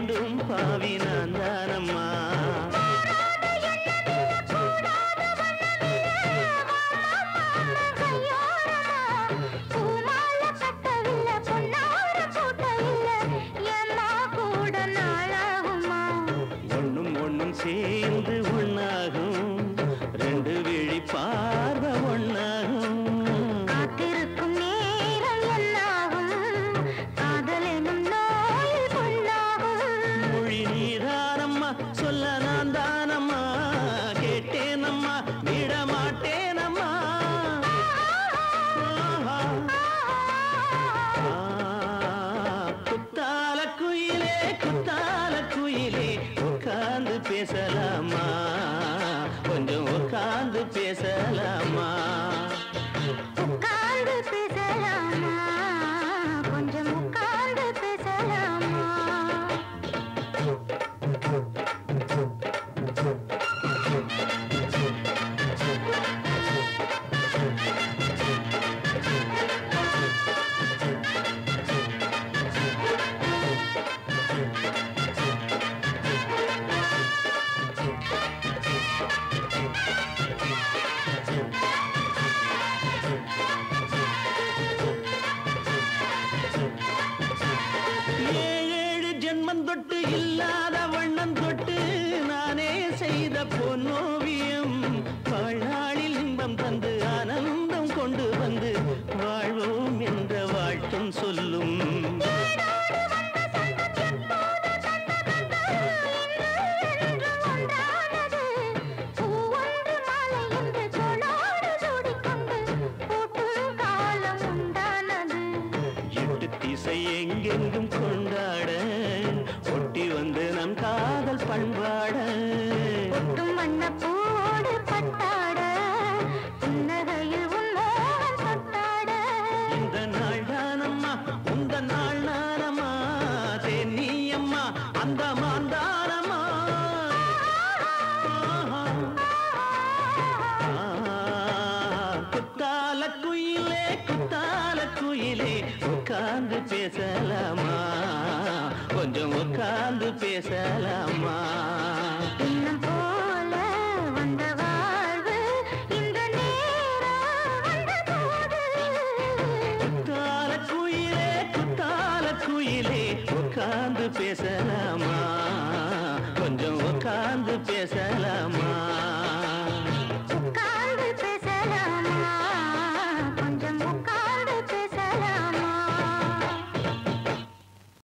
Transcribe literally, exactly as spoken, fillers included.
பாவி நான் தானம்மா ஒண்ணும் ஒண்ணும் சேர்ந்து ஒண்ணாகும் ரெண்டு விழி பார்வை ஒண்ணாகும் காத்திருக்கும் நேரம் என்னாகும் காதல் எனும் நோயில் கொண்டாகும் மொழி நீதானம்மா சொல்ல நான் தானம்மா கேட்டேனம்மா விட மாட்டேனம்மா குத்தால குயிலே குத்தால குயிலே உட்கார்ந்து பேசலாமா கொஞ்சம் உட்கார்ந்து பேசலாமா உட்கார்ந்து பேசலாமா கொஞ்சம் உட்கார்ந்து பேசலாமா ஏழு ஜென்மம் தொட்டு இல்லாத வண்ணம் தொட்டு நானே செய்த பொன்னோவியம் வாழ்நாளில் இன்பம் தந்து ஆனந்தம் கொண்டு வந்து வாழ்வோம் என்ற வாழ்த்தும் சொல்லும் எட்டு திசை எங்கெங்கும் கொண்டாட ஒட்டி வந்து நம் காதல் பண்பாட ஒட்டும் வண்ணப்பூடு பட்டாட புன்னகையில் உன்னோகம் தொட்டாட இந்த நாள் தானம்மா உந்த நாள் நானம்மா தென்னியம்மா அந்த மாந்தானம்மா குத்தால குயிலே குத்தால குயிலே உட்கார்ந்து பேசலாமா கொஞ்சம் உட்கார்ந்து பேசலாமா இன்னும் போல வந்த வாழ்வு இந்த நேரம் வந்தபோது குத்தால குயிலே குத்தால குயிலே உட்கார்ந்து பேசலாமா கொஞ்சம் உட்கார்ந்து பேசலாமா